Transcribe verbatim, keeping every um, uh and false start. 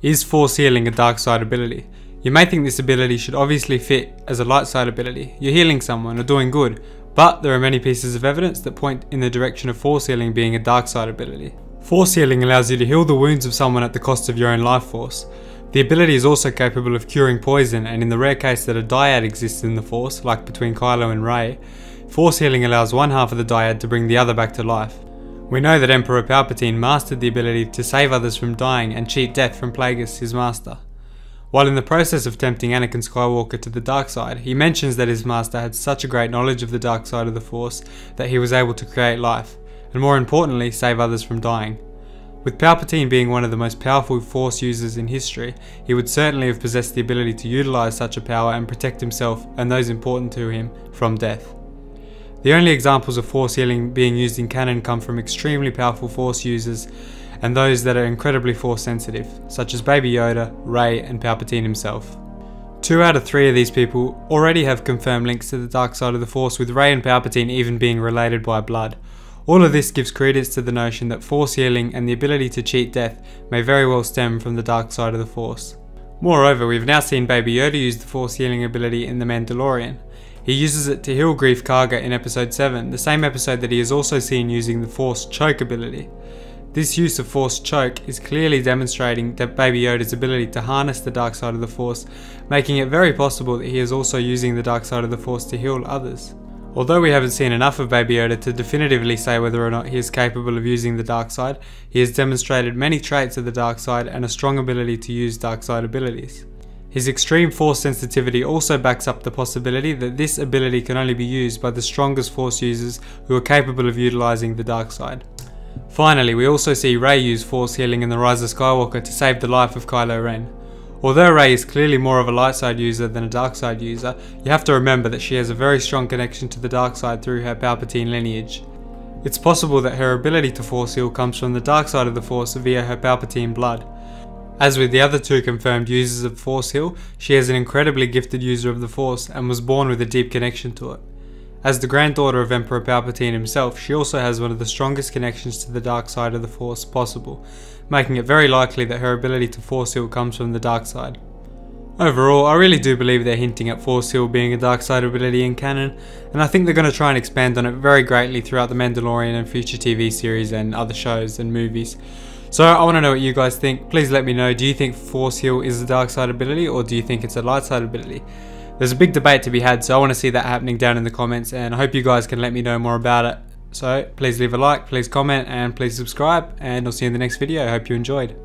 Is Force Healing a dark side ability? You may think this ability should obviously fit as a light side ability. You're healing someone or doing good, but there are many pieces of evidence that point in the direction of Force Healing being a dark side ability. Force Healing allows you to heal the wounds of someone at the cost of your own life force. The ability is also capable of curing poison, and in the rare case that a dyad exists in the Force, like between Kylo and Rey, Force Healing allows one half of the dyad to bring the other back to life. We know that Emperor Palpatine mastered the ability to save others from dying and cheat death from Plagueis, his master. While in the process of tempting Anakin Skywalker to the dark side, he mentions that his master had such a great knowledge of the dark side of the Force that he was able to create life, and more importantly, save others from dying. With Palpatine being one of the most powerful Force users in history, he would certainly have possessed the ability to utilise such a power and protect himself and those important to him from death. The only examples of Force Healing being used in canon come from extremely powerful Force users and those that are incredibly Force sensitive, such as Baby Yoda, Rey and Palpatine himself. Two out of three of these people already have confirmed links to the dark side of the Force, with Rey and Palpatine even being related by blood. All of this gives credence to the notion that Force Healing and the ability to cheat death may very well stem from the dark side of the Force. Moreover, we've now seen Baby Yoda use the Force Healing ability in The Mandalorian. He uses it to heal Greef Karga in episode seven, the same episode that he is also seen using the Force Choke ability. This use of Force Choke is clearly demonstrating that Baby Yoda's ability to harness the dark side of the Force, making it very possible that he is also using the dark side of the Force to heal others. Although we haven't seen enough of Baby Yoda to definitively say whether or not he is capable of using the dark side, he has demonstrated many traits of the dark side and a strong ability to use dark side abilities. His extreme Force sensitivity also backs up the possibility that this ability can only be used by the strongest Force users who are capable of utilising the dark side. Finally, we also see Rey use Force Healing in The Rise of Skywalker to save the life of Kylo Ren. Although Rey is clearly more of a light side user than a dark side user, you have to remember that she has a very strong connection to the dark side through her Palpatine lineage. It's possible that her ability to Force Heal comes from the dark side of the Force via her Palpatine blood. As with the other two confirmed users of Force Heal, she is an incredibly gifted user of the Force and was born with a deep connection to it. As the granddaughter of Emperor Palpatine himself, she also has one of the strongest connections to the dark side of the Force possible, making it very likely that her ability to Force Heal comes from the dark side. Overall, I really do believe they're hinting at Force Heal being a dark side ability in canon, and I think they're going to try and expand on it very greatly throughout The Mandalorian and future T V series and other shows and movies. So I want to know what you guys think. Please let me know, do you think Force Heal is a dark side ability or do you think it's a light side ability? There's a big debate to be had, so I want to see that happening down in the comments, and I hope you guys can let me know more about it. So please leave a like, please comment, and please subscribe, and I'll see you in the next video. I hope you enjoyed.